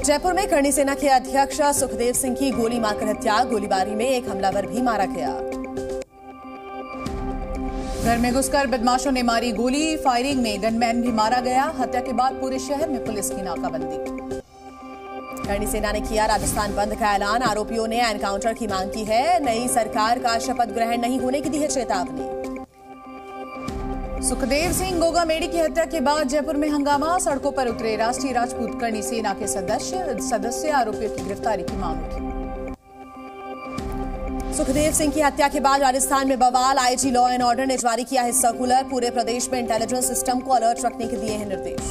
जयपुर में करणी सेना के अध्यक्ष सुखदेव सिंह की गोली मारकर हत्या। गोलीबारी में एक हमलावर भी मारा गया। घर में घुसकर बदमाशों ने मारी गोली। फायरिंग में गनमैन भी मारा गया। हत्या के बाद पूरे शहर में पुलिस की नाकाबंदी। करणी सेना ने किया राजस्थान बंद का ऐलान। आरोपियों ने एनकाउंटर की मांग की है। नई सरकार का शपथ ग्रहण नहीं होने की दी है चेतावनी। सुखदेव सिंह गोगामेडी की हत्या के बाद जयपुर में हंगामा। सड़कों पर उतरे राष्ट्रीय राजपूत करणी सेना के सदस्य आरोपियों की गिरफ्तारी की मांग की। सुखदेव सिंह की हत्या के बाद राजस्थान में बवाल। आईजी लॉ एंड ऑर्डर ने जारी किया है सर्कुलर। पूरे प्रदेश में इंटेलिजेंस सिस्टम को अलर्ट रखने के दिए हैं निर्देश।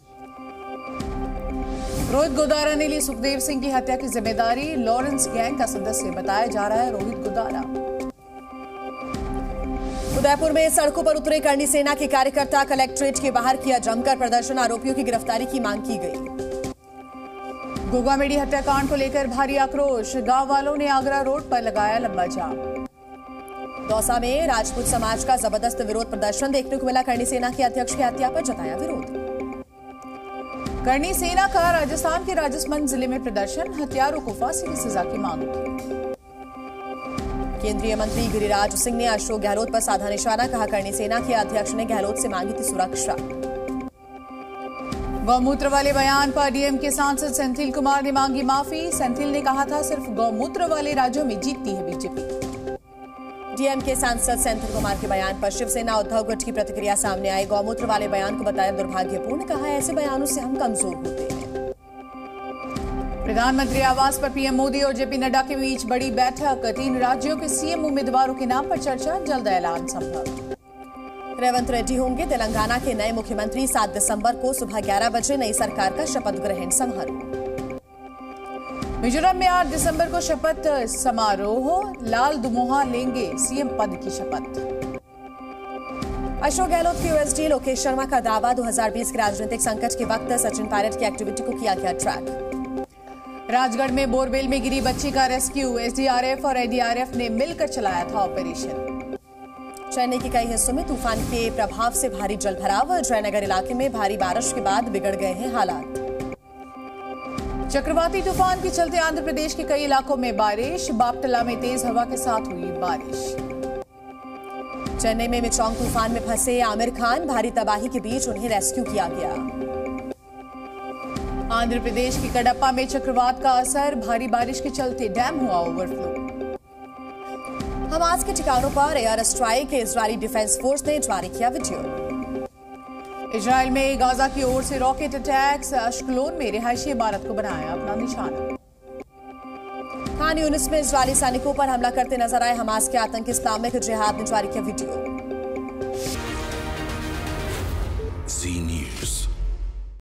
रोहित गोदारा ने ली सुखदेव सिंह की हत्या की जिम्मेदारी। लॉरेंस गैंग का सदस्य बताया जा रहा है रोहित गोदारा। उदयपुर में सड़कों पर उतरे करणी सेना के कार्यकर्ता। कलेक्ट्रेट के बाहर किया जमकर प्रदर्शन। आरोपियों की गिरफ्तारी की मांग की गई। गोगामेडी हत्याकांड को लेकर भारी आक्रोश। गांव वालों ने आगरा रोड पर लगाया लंबा जाम। दौसा में राजपूत समाज का जबरदस्त विरोध प्रदर्शन देखने को मिला। करणी सेना के अध्यक्ष की हत्या पर जताया विरोध। करणी सेना का राजस्थान के राजसमंद जिले में प्रदर्शन। हत्यारों को फांसी की सजा की मांग की। केंद्रीय मंत्री गिरिराज सिंह ने अशोक गहलोत पर साधा निशाना। कहा करणी सेना के अध्यक्ष ने गहलोत से मांगी थी सुरक्षा। गौमूत्र वाले बयान पर डीएम के सांसद सेंथिल कुमार ने मांगी माफी। सेंथिल ने कहा था सिर्फ गौमूत्र वाले राज्यों में जीतती है बीजेपी। डीएम के सांसद सेंथिल कुमार के बयान पर शिवसेना उद्धव गुट की प्रतिक्रिया सामने आई। गौमूत्र वाले बयान को बताया दुर्भाग्यपूर्ण। कहा ऐसे बयानों से हम कमजोर होते हैं। प्रधानमंत्री आवास पर पीएम मोदी और जेपी नड्डा के बीच बड़ी बैठक। 3 राज्यों के सीएम उम्मीदवारों के नाम पर चर्चा। जल्द ऐलान संभव। रेवंत रेड्डी होंगे तेलंगाना के नए मुख्यमंत्री। 7 दिसंबर को सुबह 11 बजे नई सरकार का शपथ ग्रहण समारोह। मिजोरम में 8 दिसंबर को शपथ समारोह। लाल दुमोहा लेंगे सीएम पद की शपथ। अशोक गहलोत के ओएसडी लोकेश शर्मा का दावा। 2020 के राजनीतिक संकट के वक्त सचिन पायलट की एक्टिविटी को किया गया ट्रैक। राजगढ़ में बोरवेल में गिरी बच्ची का रेस्क्यू। एसडीआरएफ और एडीआरएफ ने मिलकर चलाया था ऑपरेशन। चेन्नई के कई हिस्सों में तूफान के प्रभाव से भारी जलभराव। जयनगर इलाके में भारी बारिश के बाद बिगड़ गए हैं हालात। चक्रवाती तूफान के चलते आंध्र प्रदेश के कई इलाकों में बारिश। बापटला में तेज हवा के साथ हुई बारिश। चेन्नई में मिचोंग तूफान में फंसे आमिर खान। भारी तबाही के बीच उन्हें रेस्क्यू किया गया। आंध्र प्रदेश की कडप्पा में चक्रवात का असर। भारी बारिश के चलते डैम हुआ ओवरफ्लो। हमास के ठिकानों पर air strike. Israeli defence force ने जारी किया वीडियो। इजरायल में गाजा की ओर से रॉकेट अटैक्स। अश्कलोन में रिहायशी इमारत को बनाया अपना निशाना। खान यूनिस में इजरायली सैनिकों पर हमला करते नजर आए हमास के आतंकी इस्लामिक जिहाद ने जारी किया वीडियो। Z News।